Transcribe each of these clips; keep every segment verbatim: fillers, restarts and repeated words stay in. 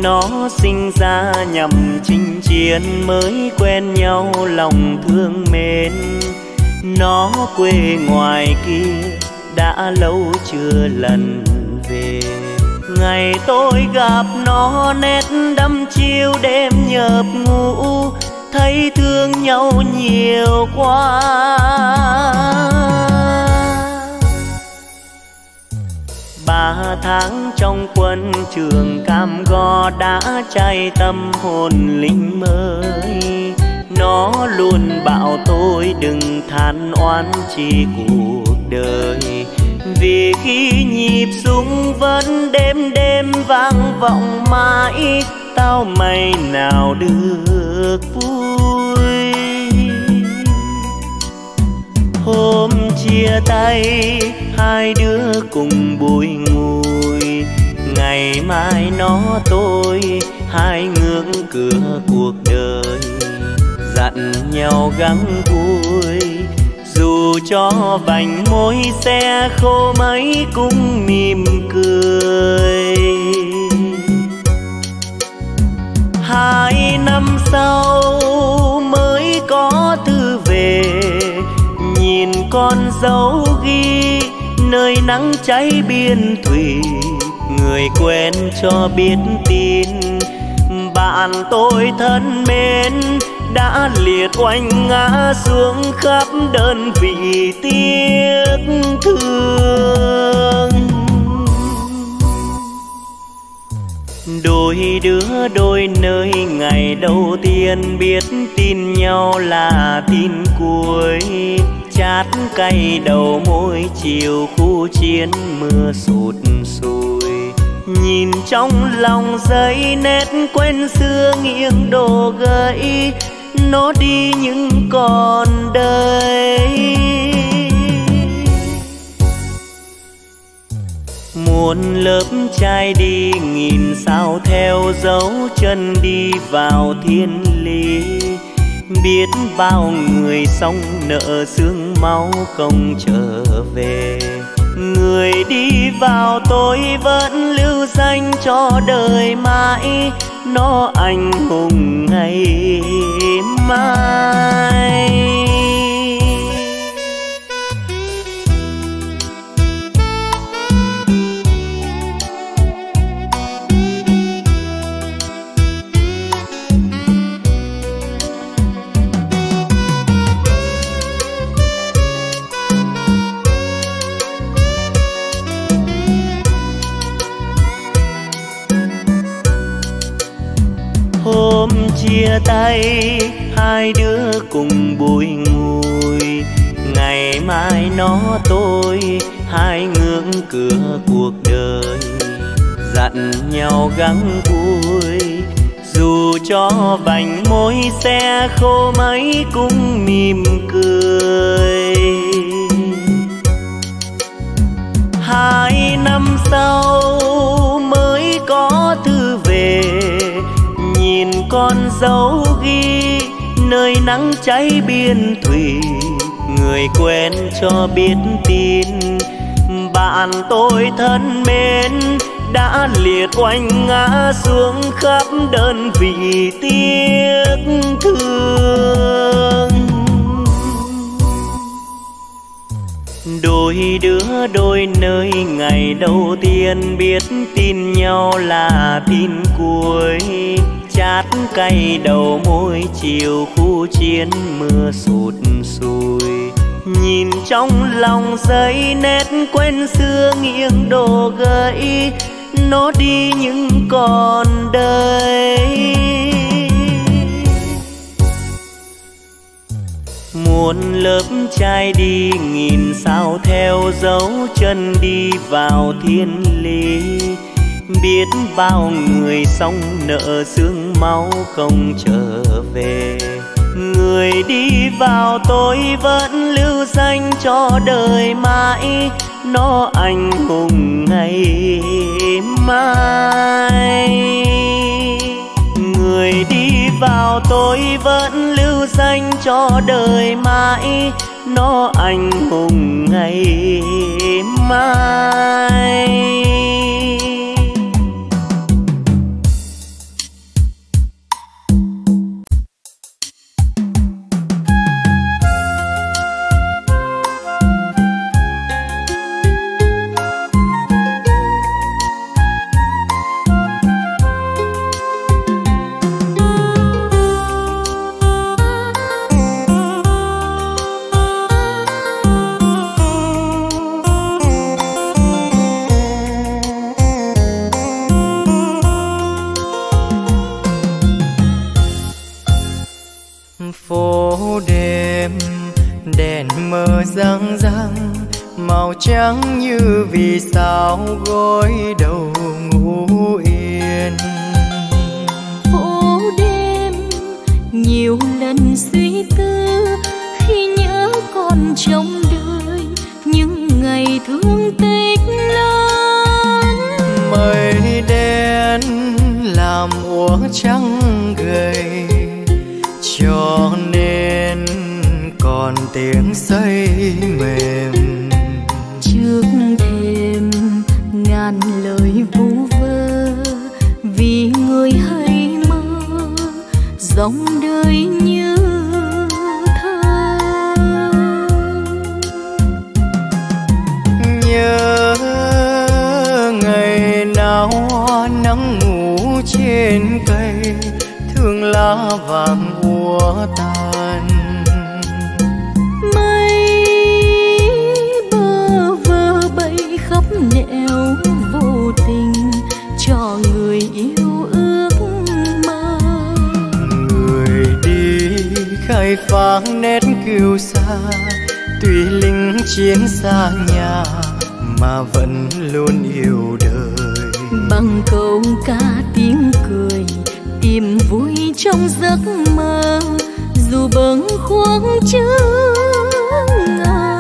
nó sinh ra nhằm chinh chiến, mới quen nhau lòng thương mến. Nó quê ngoài kia đã lâu chưa lần về, ngày tôi gặp nó nét đăm chiêu đêm nhập ngủ, thấy thương nhau nhiều quá. Ba tháng trong quân trường cam go đã cháy tâm hồn lính mới. Nó luôn bảo tôi đừng than oán chi cuộc đời, vì khi nhịp súng vẫn đêm đêm vang vọng mãi, tao mày nào được vui. Hôm chia tay hai đứa cùng bùi ngùi, ngày mai nó tôi hai ngưỡng cửa cuộc đời, dặn nhau gắng vui. Dù cho vành môi xe khô mấy cũng mỉm cười. Hai năm sau mới có thư về, nhìn con dấu ghi nơi nắng cháy biên thủy, người quen cho biết tin bạn tôi thân mến đã liệt oanh ngã xuống khắp đơn vị tiếc thương. Đôi đứa đôi nơi ngày đầu tiên biết tin nhau là tin cuối, chát cay đầu môi chiều khu chiến mưa sụt sùi. Nhìn trong lòng giấy nét quen xưa nghiêng đổ gãy, nó đi nhưng còn đây. Muôn lớp trai đi nghìn sao theo dấu chân đi vào thiên lý, biết bao người sống nợ xương máu không trở về. Người đi vào tôi vẫn lưu danh cho đời mãi, nó anh hùng ngày mai. Hôm chia tay hai đứa cùng bùi ngùi, ngày mai nó tôi hai ngưỡng cửa cuộc đời, dặn nhau gắng vui. Dù cho vành môi xe khô mấy cũng mỉm cười. Hai năm sau mới có thư về, nhìn con dấu ghi nơi nắng cháy biên thủy, người quen cho biết tin bạn tôi thân mến đã liệt oanh ngã xuống khắp đơn vị tiếc thương. Đôi đứa đôi nơi ngày đầu tiên biết tin nhau là tin cuối, chát cay đầu môi chiều khu chiến mưa sụt sùi. Nhìn trong lòng giấy nét quen xưa nghiêng đổ gãy, nó đi nhưng còn đây. Muôn lớp trai đi nghìn sao theo dấu chân đi vào thiên lý, biết bao người sống nợ xương máu không trở về. Người đi vào tôi vẫn lưu danh cho đời mãi, nó anh hùng ngày mai. Người đi vào tôi vẫn lưu danh cho đời mãi, nó anh hùng ngày mai. Phố đêm đèn mờ răng răng, màu trắng như vì sao gối đầu ngủ yên. Phố đêm nhiều lần suy tư khi nhớ còn trong đời những ngày thương tích lớn. Mây đen làm úa trắng gầy, cho nên còn tiếng xây mềm. Trước thềm ngàn lời vu vơ, vì người hay mơ dòng đời như thơ. Nhớ ngày nào hoa nắng ngủ trên cây, thương lá vàng úa tàn. Mây bơ vơ bay khắp nẻo vô tình cho người yêu ước mơ. Người đi khai phá nét kiêu sa, tuy lính chiến xa nhà mà vẫn luôn yêu đời. Bằng câu ca tiếng cười tìm vui trong giấc mơ, dù bâng khuâng chưa ngờ.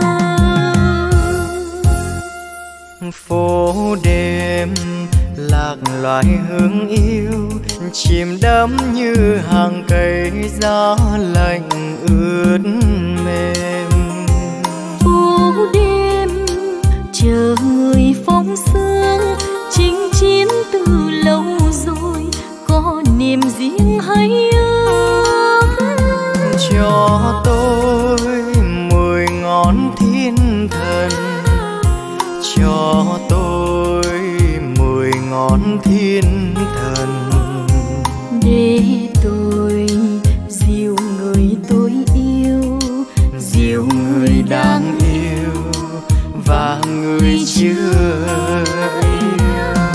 Phố đêm lạc loài hương yêu, chìm đắm như hàng cây gió lạnh ướt mềm. Phố đêm chờ người phóng sương, chinh chiến từ lâu rồi có niềm riêng hay ước. Cho tôi mười ngón thiên thần, cho tôi mười ngón thiên thần, để tôi dìu người tôi yêu, dìu người đang yêu và người chưa yêu.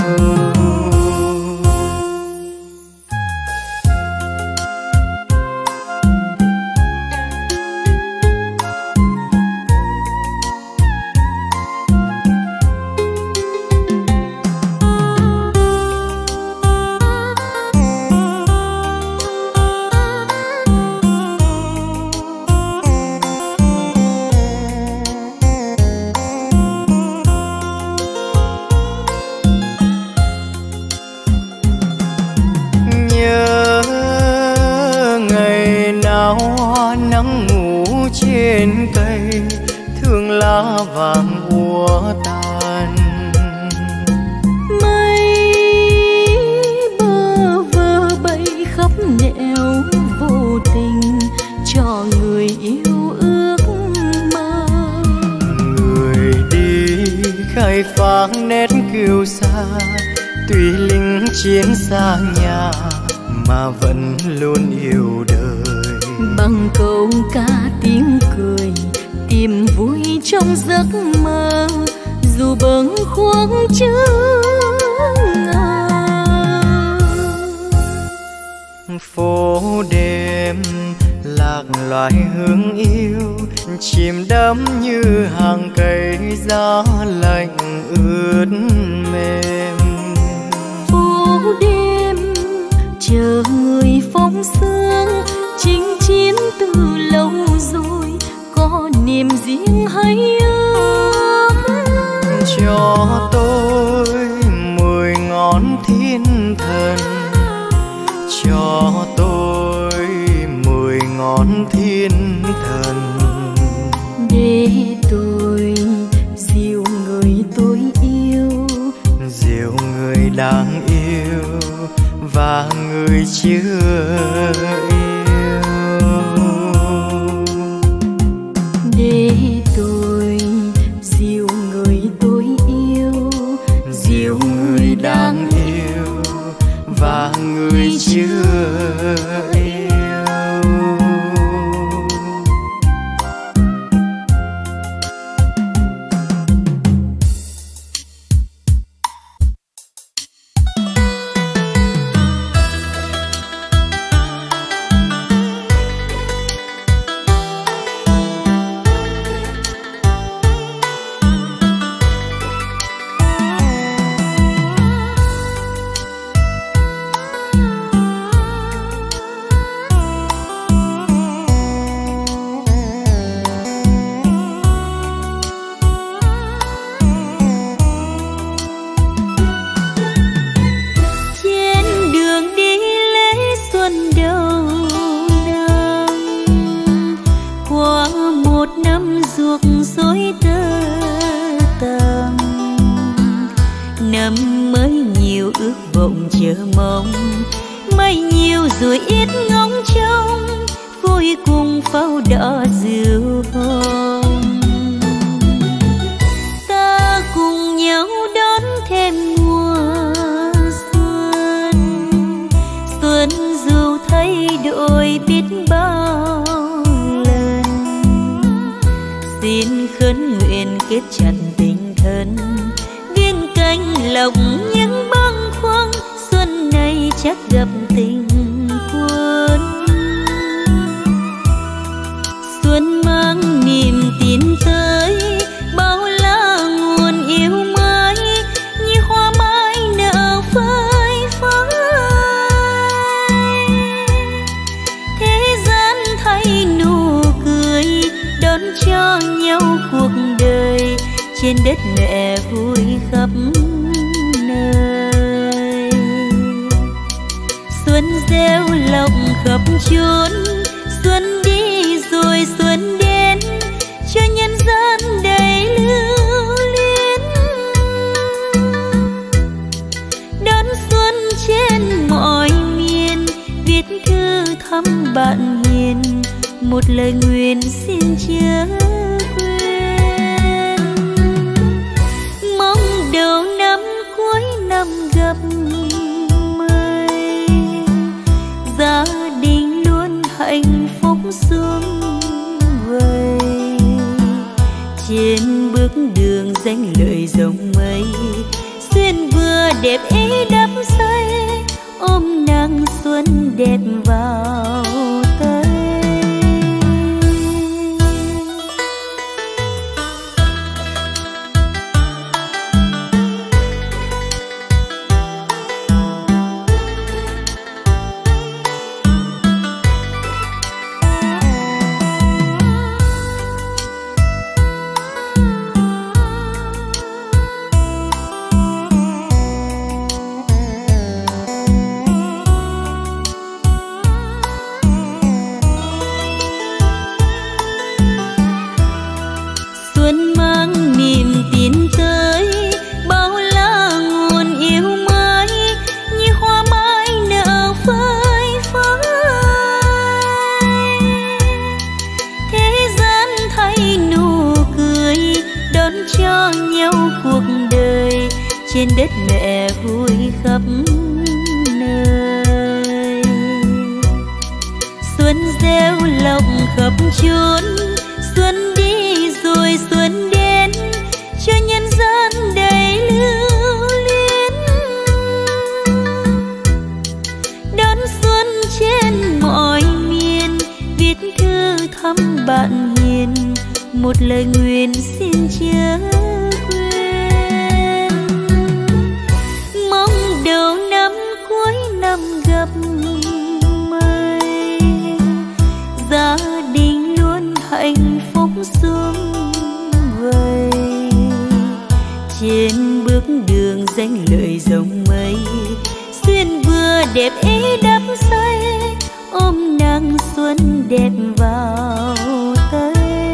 Trên cây thương lá vàng úa tàn. Mây bơ vơ bay khắp nẻo vô tình cho người yêu ước mơ. Người đi khai phá nét kiêu sa, tuy lính chiến xa nhà mà vẫn luôn yêu đời. Bằng câu ca tiếng cười tìm vui trong giấc mơ, dù bâng khuâng chưa ngờ. Phố đêm lạc loài hương yêu, chìm đắm như hàng cây gió lạnh ướt mềm. Phố đêm chờ người phóng sương, chinh chiến từ lâu rồi có niềm riêng hay ước. Cho tôi mười ngón thiên thần, cho tôi mười ngón thiên thần, để tôi dìu người tôi yêu, dìu người đang yêu và người chưa yêu. Để tôi dìu người tôi yêu, dìu người đang yêu và người chưa yêu. ruột rối tơ tầm. Năm mới nhiều ước vọng chờ mong, mây nhiều rồi ít ngóng trông, vui cùng pháo đỏ rượu hồng. Ta cùng nhau đón thêm mùa xuân, xuân dù thay đổi biết bao lần. Xin khấn nguyện kết chặt tình thân, viên cánh lộc những bâng khuâng, xuân này chắc gặp tình quân. Xuân mang niềm tin tới, bao la nguồn yêu mới, như hoa mai nở phơi phới. Thế gian thay nụ cười, đón cho nhau cuộc đời, trên đất mẹ vui khắp nơi. Xuân gieo lộc khắp chốn, xuân đi rồi xuân đến, cho nhân gian đầy lưu luyến. Đón xuân trên mọi miền, viết thư thăm bạn hiền, một lời nguyện xin chớ quên. Mong đầu năm cuối năm gặp mây, gia đình luôn hạnh phúc sum vầy. Trên bước đường danh lợi rộng mây, xuyên vừa đẹp ý đắm say, ôm nắng xuân đẹp vào tay. Trên đất mẹ vui khắp nơi. Xuân gieo lộc khắp chốn, xuân đi rồi xuân đến, cho nhân gian đầy lưu luyến. Đón xuân trên mọi miền, viết thư thăm bạn hiền, một lời nguyện xin chớ đầu năm cuối năm gặp mây, gia đình luôn hạnh phúc sum vầy. Trên bước đường danh lợi rộng mây, xuyên vừa đẹp ý đắm say, ôm nắng xuân đẹp vào tay.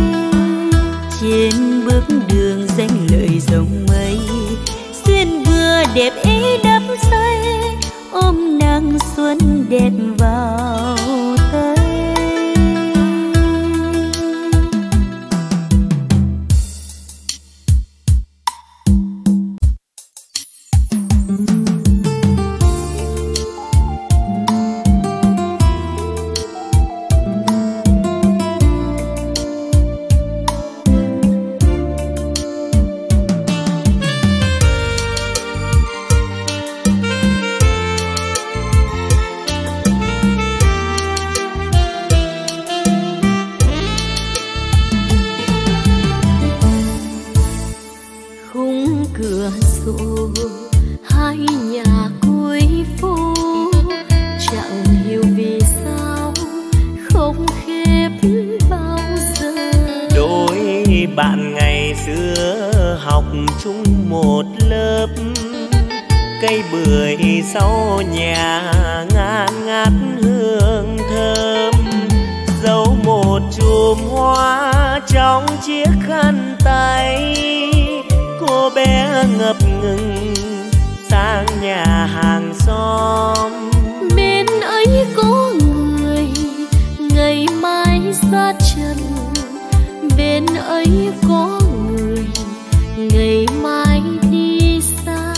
Trên bước đường danh lợi rộng mây, xuyên vừa đẹp ý đắm say, ôm nắng xuân đẹp vào tay. Bạn ngày xưa học chung một lớp, cây bưởi sau nhà ngát ngát hương thơm, dấu một chùm hoa trong chiếc khăn tay. Cô bé ngập ngừng sang nhà hàng xóm. Bên ấy có người ngày mai ra trần, bên ấy có người ngày mai đi xa.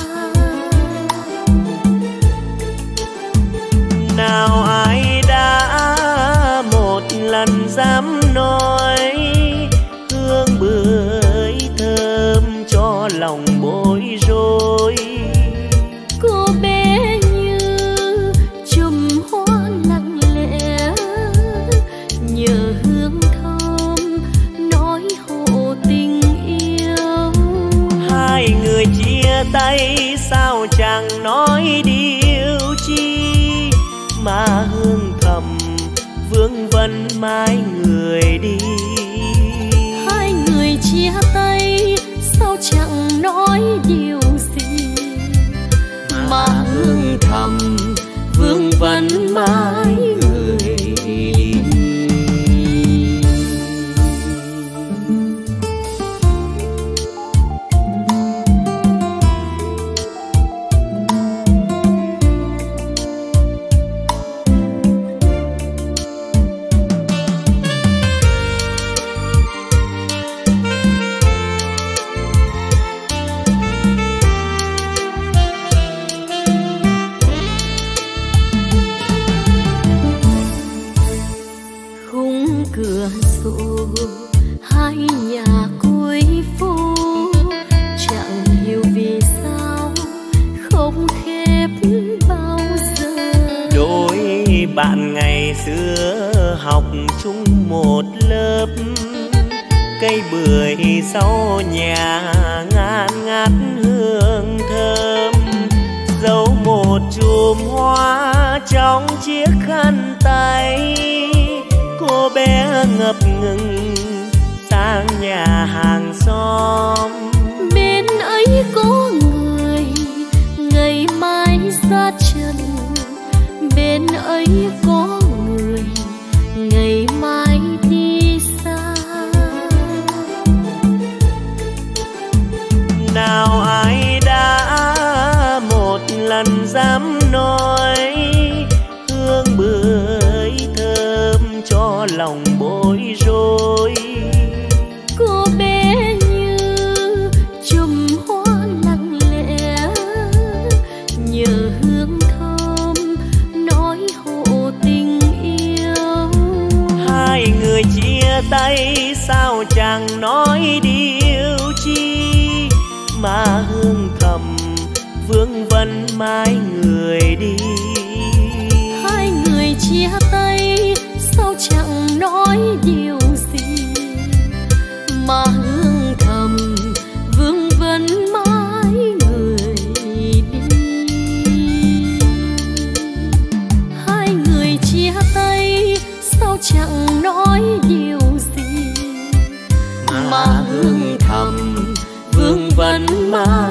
Nào ai đã một lần dám nói hương bưởi thơm cho lòng bối rối. Cô bé như chùm hoa lặng lẽ nhờ hương thơm nói hộ tình yêu. Hai người chia tay sao chẳng nói điều chi, mà hương thầm vương vấn mãi người đi. Hai người chia tay sao chẳng nói điều gì, mà hương thầm vương vấn mãi người đi. Cửa sổ hai nhà cuối phố chẳng hiểu vì sao không khép bao giờ. Đôi bạn ngày xưa học chung một lớp, cây bưởi sau nhà ngát ngát hương thơm. Giấu một chùm hoa trong chiếc khăn tay. Cô bé ngập ngừng sang nhà hàng xóm. Bên ấy có người ngày mai ra trần, bên ấy có người ngày mai đi xa. Nào ai đã một lần dám nói hương bưởi thơm cho lòng bối rối. Cô bé như chùm hoa lặng lẽ nhờ hương thơm nói hộ tình yêu. Hai người chia tay sao chẳng nói điều chi, mà hương thầm vương vấn mãi người đi. Hai người chia tay sao chẳng nói điều gì, mà hương thầm vương vấn mãi người đi. Hai người chia tay sao chẳng nói điều gì, mà hương thầm vương vấn mãi